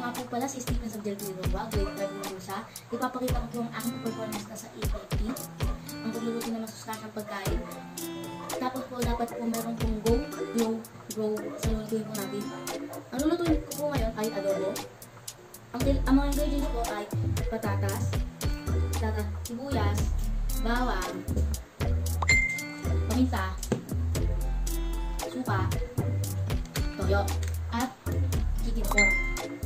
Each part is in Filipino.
nga po pala si Stephen Sabdiel Villanueva, grade 5 na siya. Ipapakita ko po ang aking performance na sa ELT. Ang pagluluto na masustansyang pagkain. Tapos po dapat po meron pong go, glow, grow sa lulutuin po natin. Ang lulutuin ko po ngayon ay adobo. Ang mga ingredients po ay patatas, sibuyas, bawang, paminta, suka, toyo, at chicken pork.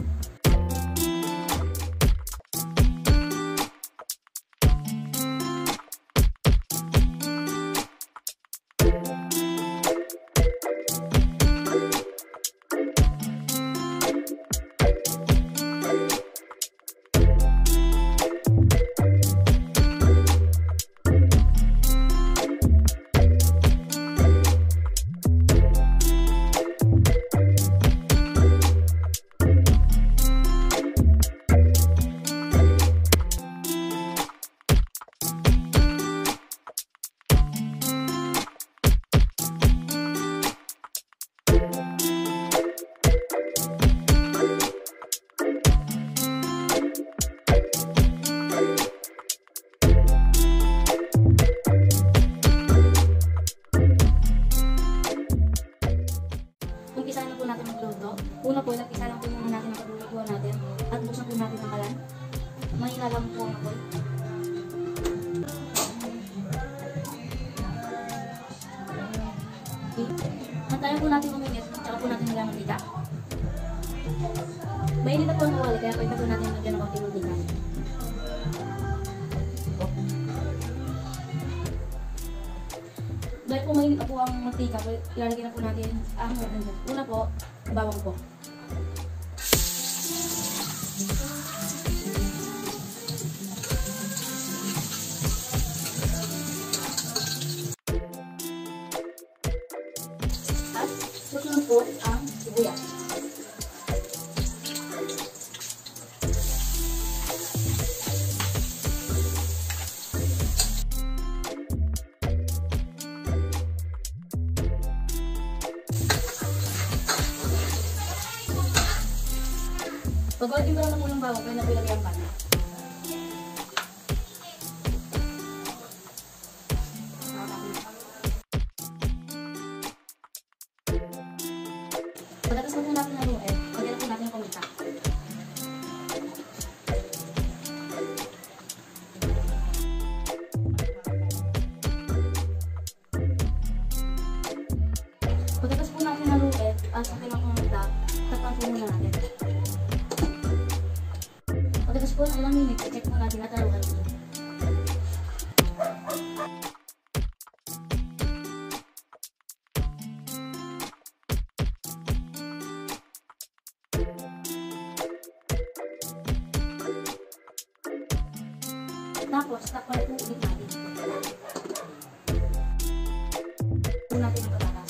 Una po, nag-isa lang po muna natin ang paglulutuan natin at buksan po natin ang kalan. Mahina lang po ako. Hantayan po natin uminit at saka po natin nilang mantika. Mainit na po ang kawali kaya pwede po natin lagyan ng konting mantika. Dahil po mainit na po ang mantika, ilalagay na po natin ang una po, bawang po. At susunod po ang sibuyas. Pag konti mo lang na po ng bawang, kaya napilagay ang pana. Pagkatas na po natin ng luet, lagyan na po natin ang paminta. Pagkatas po natin ng luet, at sa pinang paminta, takpan po muna natin. Pagkatas po ng ilang minutes, i-check po natin at haluan po. Tapos, takpan po ulit natin. Po natin ang patatas.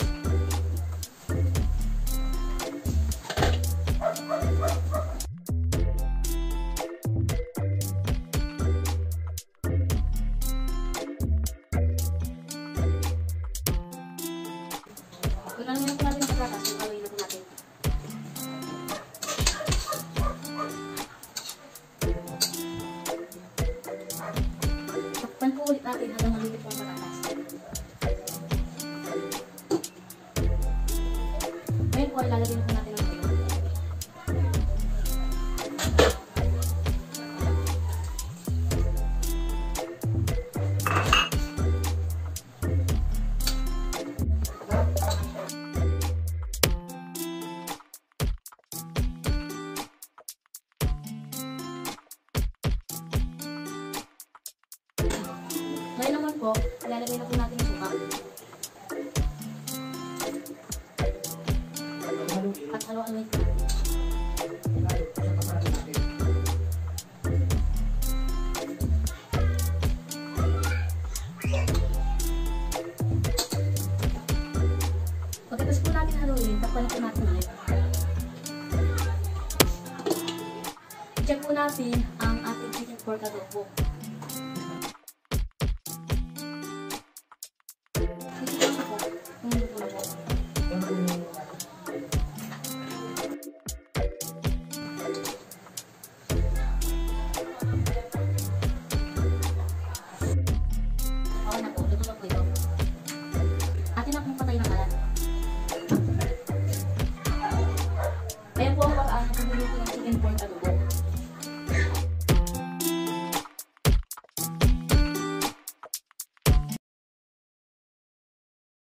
Lalagyan po natin ang patatas, haluin na po natin. Takpan po ulit natin hanggang maliliit po ang patatas. Ngayon po, ilalagyan po natin ang toyo. Ngayon naman po, ilalagay na po natin yung suka. At halo-haloin po. Pagkatapos po natin haluin, takpan na po natin ulit. I-check po natin ang ating chicken pork adobo.